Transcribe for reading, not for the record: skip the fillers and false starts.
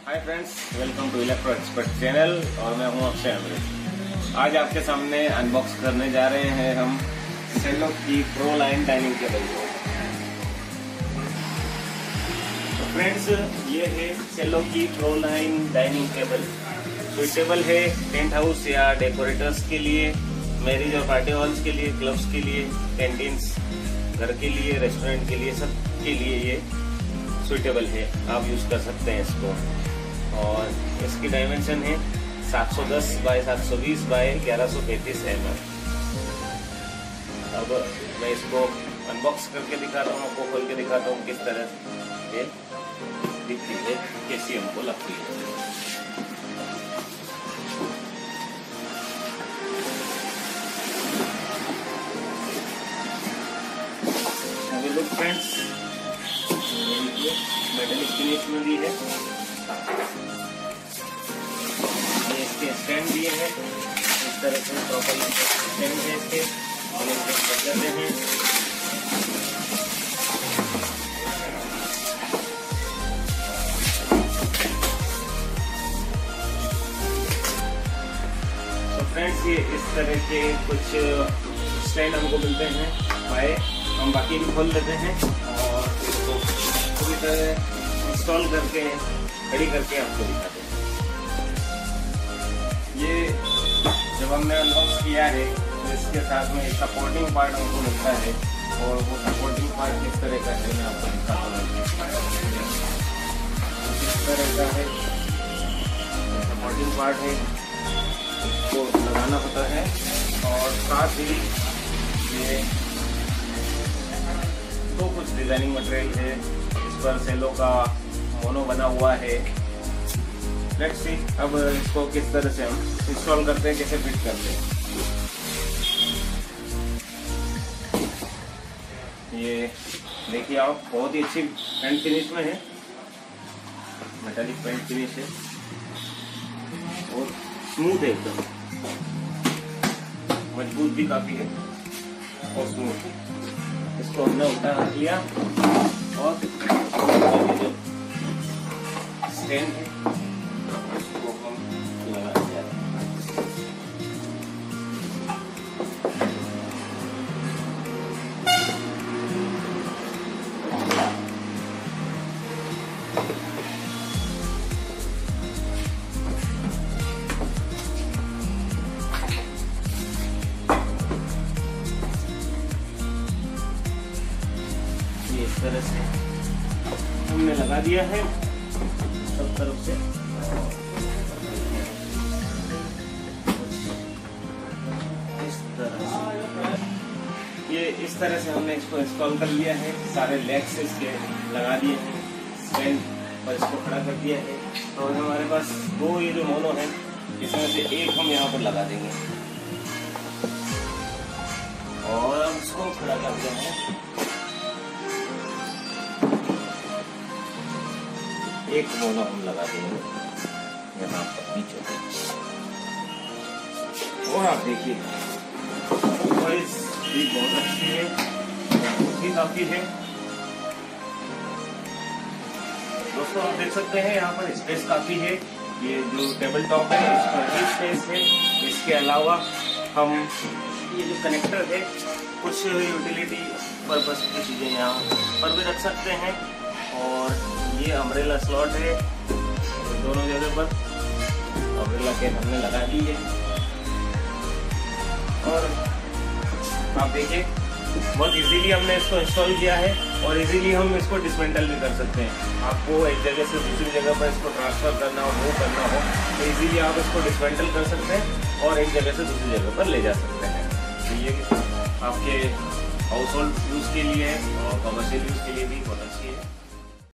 Hi friends, welcome to electro expert channel और मैं हूं अक्षय अमृत। आज आपके सामने अनबॉक्स करने जा रहे हैं हम सेलो की प्रो लाइन डाइनिंग टेबल को। तो फ्रेंड्स, ये है सेलो की pro line dining table. Suitable है टेंट हाउस या डेकोरेटर्स के लिए, मैरिज और पार्टी हॉल्स के लिए, क्लब्स के लिए, कैंटीन्स, घर के लिए, रेस्टोरेंट के लिए, सब के लिए ये सुइटेबल है। आप यूज कर सकते हैं इसको। और इसकी डायमेंशन है 710 बाय 720 बाय 1135 mm। अब मैं इसको अनबॉक्स करके दिखाता हूँ, आपको खोल के दिखाता हूँ किस तरह ये दिखती है, कैसी हमको लगती है। अभी लुक फ्रेंड्स, मेटलिक फिनिश में भी है। ये इसके स्टैंड दिए हैं, इस तरह से प्रॉपर स्टैंड है इसके, और इनके बदलते हैं। तो फ्रेंड्स, ये इस तरह के कुछ स्टैंड हमको मिलते हैं बाय, हम बाकी भी खोल देते हैं और इसको पूरी तरह इंस्टॉल करके खड़ी करके आपको दिखाते हैं। ये जब हमने अनबॉक्स किया है तो इसके साथ में एक सपोर्टिंग पार्ट हमको मिलता है, और वो सपोर्टिंग पार्ट किस तरह का है मैं आपको दिखाता हूँ। इस तरह का है सपोर्टिंग पार्ट है, इसको लगाना होता है। और साथ ही ये तो कुछ डिजाइनिंग मटेरियल है, इस पर सेलो का मोनो बना हुआ है। लेट्स सी अब इसको किस तरह से हम इंस्टॉल करते हैं, कैसे फिट करते हैं। ये देखिए आप, बहुत ही अच्छी पेंट फिनिश में है, मेटालिक पेंट फिनिश है और स्मूथ है, एकदम मजबूत भी काफी है और स्मूथ है। इसको हमने उल्टा रख लिया और जो स्टैंड है उसको हम लगा दिया। ये इस तरह से हमने लगा दिया है सब तरफ से। ये इस तरह से हमने इसको इंस्टॉल कर लिया है, सारे लेग्स इसके लगा दिए हैं, स्टैंड पर इसको खड़ा कर दिया है। तो हमारे पास दो ये जो मोनो है, इसमें से एक हम यहाँ पर लगा देंगे और हम इसको खड़ा कर देंगे। एक मोनो हम लगा देंगे यहाँ पर बीचों बीच। और आप देखिए भी बहुत अच्छी है, भी काफी है दोस्तों। आप देख सकते हैं यहाँ पर स्पेस काफी है। ये जो टेबल टॉप है इस पर भी स्पेस है। इसके अलावा हम ये जो कनेक्टर है, कुछ यूटिलिटी पर्पस की चीजें यहाँ पर भी रख सकते हैं। और ये अम्ब्रेला स्लॉट है, दोनों जगह पर अम्ब्रेला के हमने लगा दी है। और आप देखिए बहुत इजीली हमने इसको इंस्टॉल किया है, और इजीली हम इसको डिसमेंटल भी कर सकते हैं। आपको एक जगह से दूसरी जगह पर इसको ट्रांसफर करना हो, मूव करना हो, तो इजीली आप इसको डिसमेंटल कर सकते हैं और एक जगह से दूसरी जगह पर ले जा सकते हैं। तो ये आपके हाउस होल्ड यूज़ के लिए और कमर्शियल यूज़ के लिए भी बहुत अच्छी है।